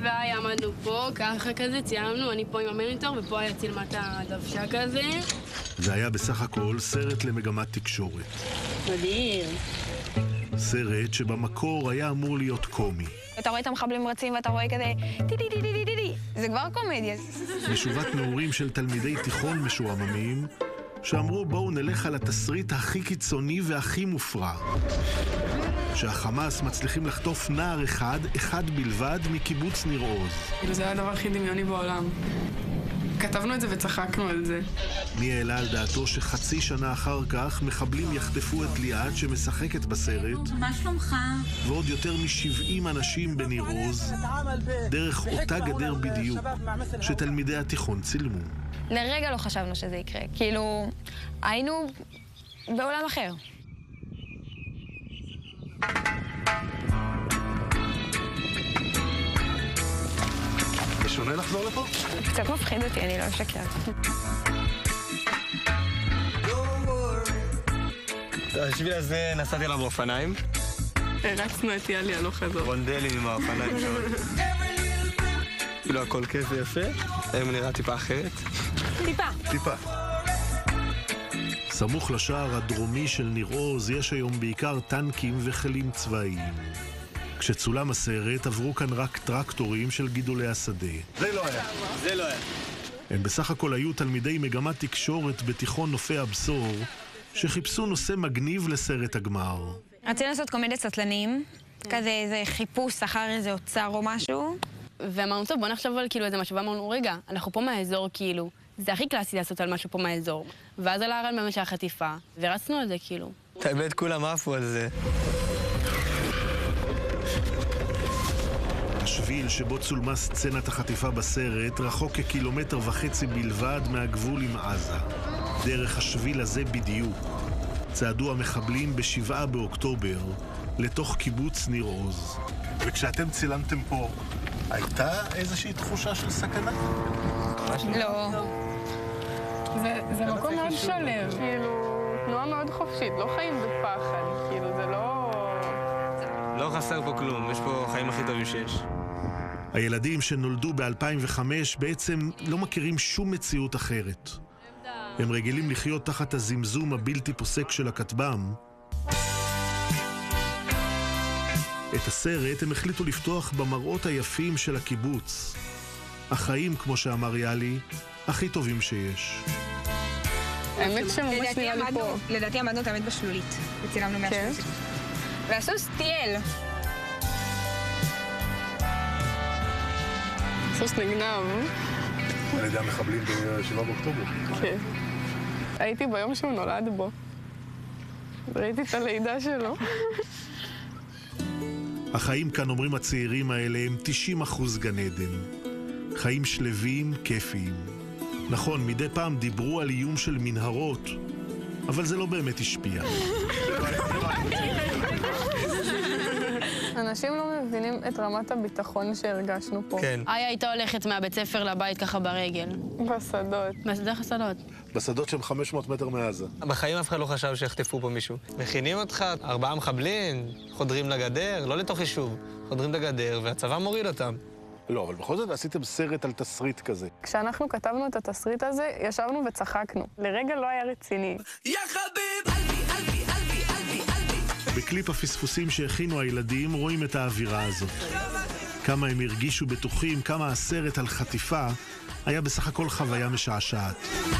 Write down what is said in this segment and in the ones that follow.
והי עמדנו פה, ככה כזה, ציימנו, אני פה עם המניטור, ופה היה צילמת הדוושה כזה. זה היה בסך הכל סרט למגמת תקשורת. מדהים. סרט שבמקור היה אמור להיות קומי. אתה רואה את המחבלים רצים ואתה רואה כזה טי-טי-טי-טי-טי-טי. זה כבר קומדיה. משובת נעורים של תלמידי תיכון משועממים, שאמרו בואו נלך על התסריט הכי קיצוני והכי מופרע. שהחמאס מצליחים לחטוף נער אחד בלבד מקיבוץ ניר עוז. זה היה הדבר הכי דמיוני בעולם. כתבנו את זה וצחקנו על זה. מי העלה על דעתו שחצי שנה אחר כך מחבלים יחטפו את ליאת שמשחקת בסרט. מה שלומך? ועוד יותר מ-70 אנשים בניר עוז, דרך אותה גדר בדיוק שתלמידי התיכון צילמו. לרגע לא חשבנו שזה יקרה. כאילו, היינו בעולם אחר. זה שונה לחזור לפה? קצת מפחיד אותי, אני לא אשקר. השביל הזה נסעתי עליו באופניים. הרצנו את יאלי הלוך חזור. רונדלים עם האופניים שם. כאילו הכל כיף ויפה. היום נראה טיפה אחרת. טיפה. סמוך לשער הדרומי של ניר עוז יש היום בעיקר טנקים וכלים צבאיים. כשצולם הסרט עברו כאן רק טרקטורים של גידולי השדה. זה לא היה. הם בסך הכל היו תלמידי מגמת תקשורת בתיכון נופי הבשור, שחיפשו נושא מגניב לסרט הגמר. רצינו לעשות קומדיית סטלנים, כזה איזה חיפוש אחר איזה אוצר או משהו. ואמרנו, טוב, בוא נחשוב על כאילו איזה משהו, ואמרנו, רגע, אנחנו פה מהאזור כאילו, זה הכי קלאסי לעשות על משהו פה מהאזור. ואז על הרעיון באמת שהיה חטיפה, ורצנו על זה כאילו. האמת, כולם עפו על זה. השביל שבו צולמה סצנת החטיפה בסרט רחוק כקילומטר וחצי בלבד מהגבול עם עזה. דרך השביל הזה בדיוק צעדו המחבלים ב7 באוקטובר לתוך קיבוץ ניר עוז. וכשאתם צילמתם פה, הייתה איזושהי תחושה של סכנה? לא. זה מקום מאוד שלב. כאילו, תנועה מאוד חופשית, לא חיים בפחד. כאילו, זה לא... לא חסר פה כלום, יש פה חיים הכי טובים שיש. הילדים שנולדו ב-2005 בעצם לא מכירים שום מציאות אחרת. הם רגילים לחיות תחת הזמזום הבלתי פוסק של הכטב"ם. את הסרט הם החליטו לפתוח במראות היפים של הקיבוץ. החיים, כמו שאמר יאלי, הכי טובים שיש. האמת שממש נראה לי פה. לדעתי עמדנו תמיד בשלולית. וצילמנו 130. ועשו סטייל. סוס נגנב. על ידי המחבלים ב-7 באוקטובר. כן. הייתי ביום שהוא נולד בו. ראיתי את הלידה שלו. החיים כאן, אומרים הצעירים האלה, הם 90% גן עדן. חיים שלווים, כיפיים. נכון, מדי פעם דיברו על איום של מנהרות, אבל זה לא באמת השפיע. אנשים לא מבינים את רמת הביטחון שהרגשנו פה. כן. איה הייתה הולכת מהבית ספר לבית ככה ברגל. בשדות. דרך השדות. בשדות שהם 500 מטר מעזה. בחיים אף אחד לא חשב שיחטפו פה מישהו. מכינים אותך, 4 מחבלים, חודרים לגדר, לא לתוך יישוב. חודרים לגדר והצבא מוריד אותם. לא, אבל בכל זאת עשיתם סרט על תסריט כזה. כשאנחנו כתבנו את התסריט הזה, ישבנו וצחקנו. לרגע לא היה רציני. יא חביב! בקליפ הפספוסים שהכינו הילדים רואים את האווירה הזאת. כמה הם הרגישו בטוחים, כמה הסרט על חטיפה היה בסך הכל חוויה משעשעת.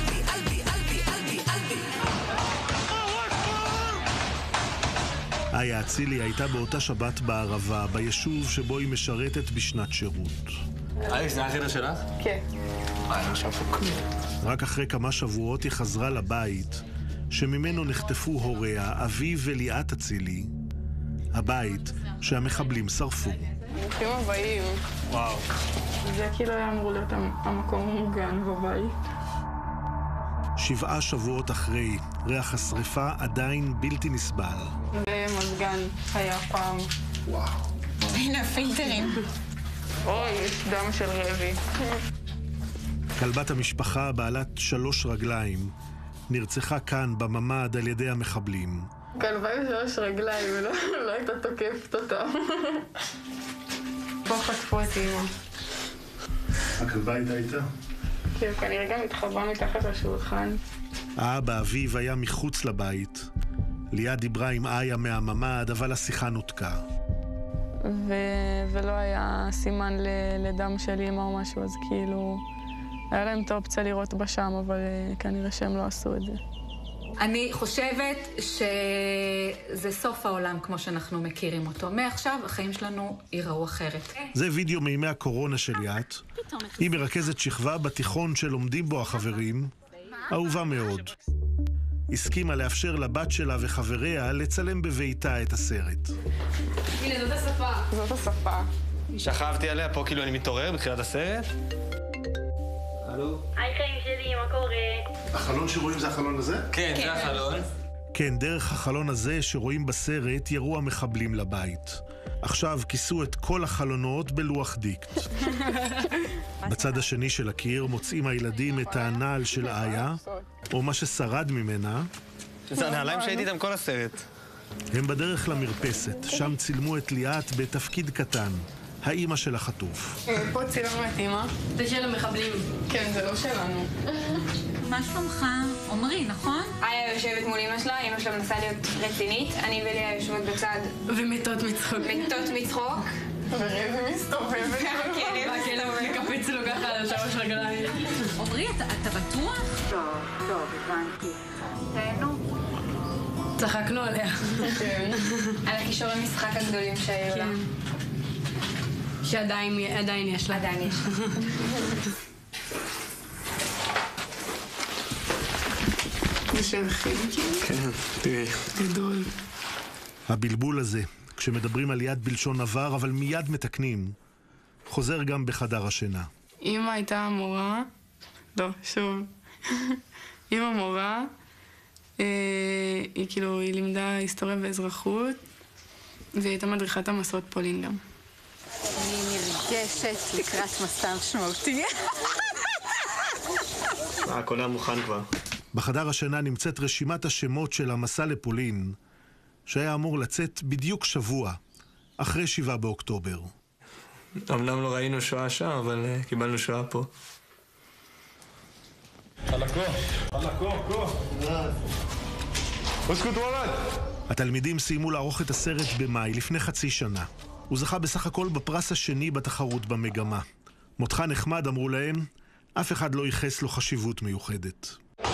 איה אצילי הייתה באותה שבת בערבה, ביישוב שבו היא משרתת בשנת שירות. זה החדר שלך? כן. אני שם פה כלום. רק אחרי כמה שבועות היא חזרה לבית, שממנו נחטפו הוריה, אביו וליאת אצילי, הבית שהמחבלים שרפו. ברוכים הבאים. וואו. זה כאילו היה אמור להיות המקום המוגן בבית. 7 שבועות אחרי, ריח השריפה עדיין בלתי נסבל. ומזגן היה פעם. וואו. הנה הפילטרים. אוי, יש דם של רבי. כלבת המשפחה, בעלת 3 רגליים, נרצחה כאן בממד על ידי המחבלים. כלבה עם 3 רגליים, לא הייתה תוקפת אותה. פה חטפו את אמא. הכלבה הייתה איתה? כאילו כנראה גם התחבאה מתחת לשולחן. האבא אביב היה מחוץ לבית. ליאת דיברה עם איה מהממ"ד, אבל השיחה נותקה. ולא היה סימן לדם של אמא או משהו, אז כאילו היה להם את האופציה לראות בה שם, אבל כנראה שהם לא עשו את זה. אני חושבת שזה סוף העולם כמו שאנחנו מכירים אותו. מעכשיו החיים שלנו ייראו אחרת. זה וידאו מימי הקורונה של ליאת. היא מרכזת שכבה בתיכון שלומדים בו החברים, אהובה מאוד. הסכימה לאפשר לבת שלה וחבריה לצלם בביתה את הסרט. הנה, זאת השפה. זאת השפה. שכבתי עליה פה כאילו אני מתעורר בתחילת הסרט. הלו? היי חיים שלי, מה קורה? החלון שרואים זה החלון הזה? כן, זה החלון. כן, דרך החלון הזה שרואים בסרט ירו המחבלים לבית. עכשיו כיסו את כל החלונות בלוח דיקט. בצד השני של הקיר מוצאים הילדים את הנעל של איה, או מה ששרד ממנה. זה הנעליים שהייתי איתם כל הסרט. הם בדרך למרפסת, שם צילמו את ליאת בתפקיד קטן, האימא של החטוף. פה צילמנו את אמא. זה של המחבלים. כן, זה לא שלנו. מה שלומך? עומרי, נכון? איה יושבת מול אמא שלה, אמא שלה מנסה להיות רצינית, אני וליה יושבות בצד ומתות מצחוק. מתות מצחוק. ורז מסתובבת. והכלב מקפץ לו ככה על השלוש רגליים. עומרי, אתה בטוח? טוב, הבנתי. תהנו. צחקנו עליה. על הכישורי משחק הגדולים שהיו לה. שעדיין יש לה. עדיין יש לה. זה של חלקי. כן, תראי. גדול. הבלבול הזה, כשמדברים על ליאת בלשון עבר, אבל מיד מתקנים, חוזר גם בחדר השינה. אמא הייתה מורה, לא, שוב. אמא מורה, היא כאילו, היא לימדה היסטוריה ואזרחות, והיא הייתה מדריכת המסעות פולין גם. אני נרגשת לקראת מסע משמעותי. הכל היה מוכן כבר. בחדר השינה נמצאת רשימת השמות של המסע לפולין, שהיה אמור לצאת בדיוק שבוע, אחרי 7 באוקטובר. אמנם לא ראינו שואה שם, אבל קיבלנו שואה פה. התלמידים סיימו לערוך את הסרט במאי לפני חצי שנה. הוא זכה בסך הכל בפרס השני בתחרות במגמה. מותך נחמד, אמרו להם, אף אחד לא ייחס לו חשיבות מיוחדת.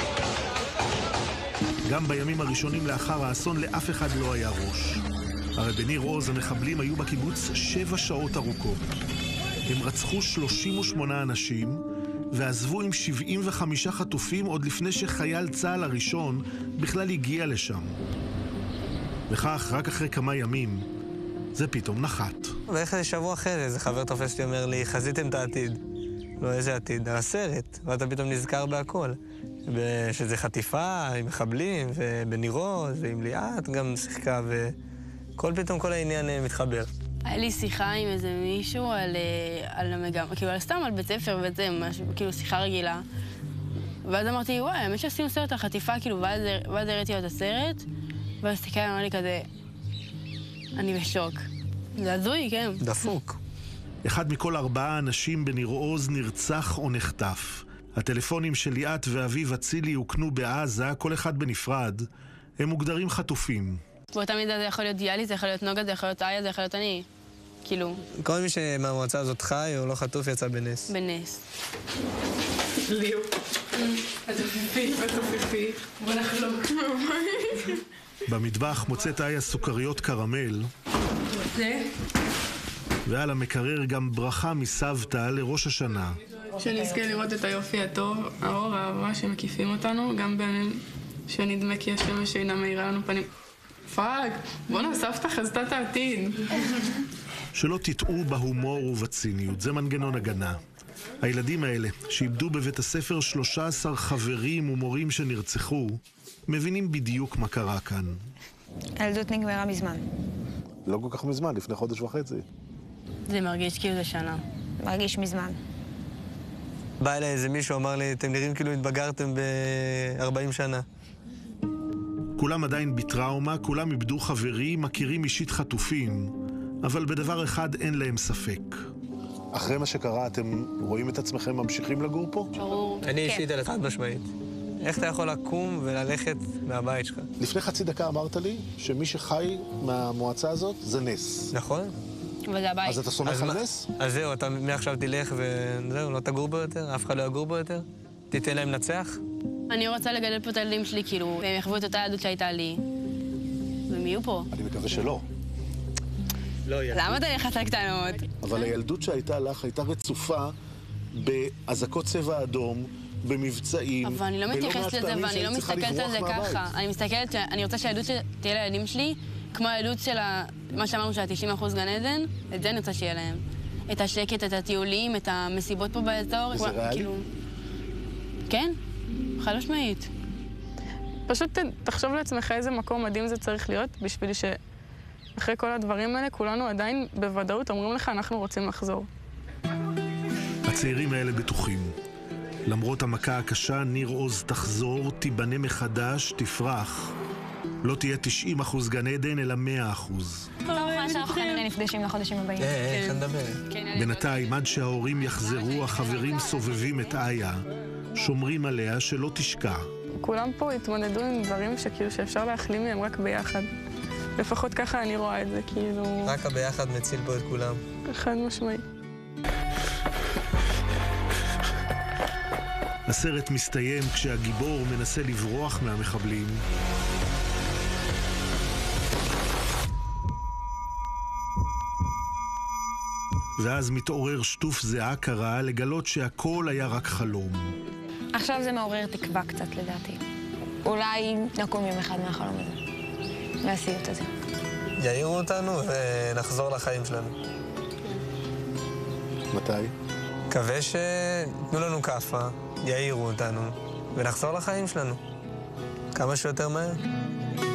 גם בימים הראשונים לאחר האסון לאף אחד לא היה ראש. הרי בניר עוז המחבלים היו בקיבוץ 7 שעות ארוכות. הם רצחו 38 אנשים ועזבו עם 75 חטופים עוד לפני שחייל צה"ל הראשון בכלל הגיע לשם. וכך, רק אחרי כמה ימים, זה פתאום נחת. ואיך זה שבוע אחרי זה, איזה חבר תופס לי אומר לי, חזיתם את העתיד. לא, איזה עתיד? הסרט. ואתה פתאום נזכר בהכל. שזה חטיפה עם מחבלים, ובניר עוז, ועם ליאת גם שיחקה, פתאום כל העניין מתחבר. היה לי שיחה עם איזה מישהו על המגמה, כאילו סתם על בית ספר וזה, משהו, כאילו שיחה רגילה. ואז אמרתי, וואי, האמת שעשינו סרט על חטיפה, כאילו, ואז הראיתי לו את הסרט, ואז הסתכל אמר לי כזה, אני בשוק. זה הזוי, כן. דפוק. אחד מכל 4 אנשים בניר עוז נרצח או נחטף. הטלפונים של ליאת ואביב אצילי הוקנו בעזה, כל אחד בנפרד. הם מוגדרים חטופים. באותה מידה זה יכול להיות דיאלי, זה יכול להיות נוגה, זה יכול להיות איה, זה יכול להיות אני. כאילו... כל מי שמהמועצה הזאת חי או לא חטוף יצא בנס. בנס. ליאו. התופיפי. בוא נחלוק. במטבח מוצאת איה סוכריות קרמל. זה? ועל המקרר גם ברכה מסבתא לראש השנה. שנזכה לראות את היופי הטוב, האור, האהבה שמקיפים אותנו, גם בימים שנדמה כי השמש אינה מאירה לנו פנים. פאק, בוא'נה, סבתא חזתה את העתיד. שלא תטעו בהומור ובציניות, זה מנגנון הגנה. הילדים האלה, שאיבדו בבית הספר 13 חברים ומורים שנרצחו, מבינים בדיוק מה קרה כאן. הילדות נגמרה מזמן. לא כל כך מזמן, לפני חודש וחצי. זה מרגיש כאילו זה שנה. מרגיש מזמן. בא אליי איזה מישהו, אמר לי, אתם נראים כאילו התבגרתם ב-40 שנה. כולם עדיין בטראומה, כולם איבדו חברים, מכירים אישית חטופים, אבל בדבר אחד אין להם ספק. אחרי מה שקרה, אתם רואים את עצמכם ממשיכים לגור פה? ברור. אני אישית על חד משמעית. איך אתה יכול לקום וללכת מהבית שלך? לפני חצי דקה אמרת לי שמי שחי מהמועצה הזאת זה נס. נכון? אבל זה הבית. אז אתה סומך על נס? אז זהו, אתה מעכשיו תלך וזהו, לא תגור בו יותר? אף אחד לא יגור בו יותר? תיתן להם לנצח? אני רוצה לגדל פה את הילדים שלי, כאילו, והם יחוו את אותה ילדות שהייתה לי. והם יהיו פה. אני מקווה שלא. לא יהיה. למה אתה נכנס לקטנות? אבל הילדות שהייתה לך הייתה רצופה באזעקות צבע אדום, במבצעים. אבל אני לא מתייחסת לזה ואני לא מסתכלת על זה ככה. אני מסתכלת שאני רוצה שהילדות תהיה לילדים שלי, כמו הילדות של מה שאמרנו של ה-90% גן עדן, את זה אני רוצה שיהיה להם. את השקט, את הטיולים, את המסיבות פה באזור. וזה ריאלי? כן, חד משמעית. פשוט תחשוב לעצמך איזה מקום מדהים זה צריך להיות, בשביל שאחרי כל הדברים האלה, כולנו עדיין בוודאות אומרים לך, אנחנו רוצים לחזור. הצעירים האלה בטוחים. למרות המכה הקשה, ניר עוז תחזור, תיבנה מחדש, תפרח. לא תהיה 90% גן עדן, אלא 100%. לא מוכנה שאנחנו כנראה נפגשים לחודשים הבאים. איך נדבר? בינתיים, עד שההורים יחזרו, החברים סובבים את איה, שומרים עליה שלא תשקע. כולם פה התמודדו עם דברים שכאילו שאפשר להחלים מהם רק ביחד. לפחות ככה אני רואה את זה, כאילו... רק הביחד מציל פה את כולם. חד משמעי. הסרט מסתיים כשהגיבור מנסה לברוח מהמחבלים. ואז מתעורר שטוף זיעה קרה לגלות שהכל היה רק חלום. עכשיו זה מעורר תקווה קצת לדעתי. אולי נקום יום אחד מהחלום הזה. מהסיוט הזה. יעירו אותנו ונחזור לחיים שלנו. מתי? מקווה שתנו לנו כאפה, יעירו אותנו ונחזור לחיים שלנו. כמה שיותר מהר.